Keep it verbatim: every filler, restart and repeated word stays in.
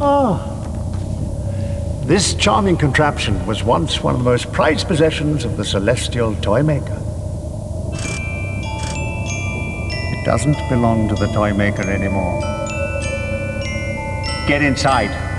Ah. This charming contraption was once one of the most prized possessions of the Celestial Toymaker. It doesn't belong to the Toymaker anymore. Get inside.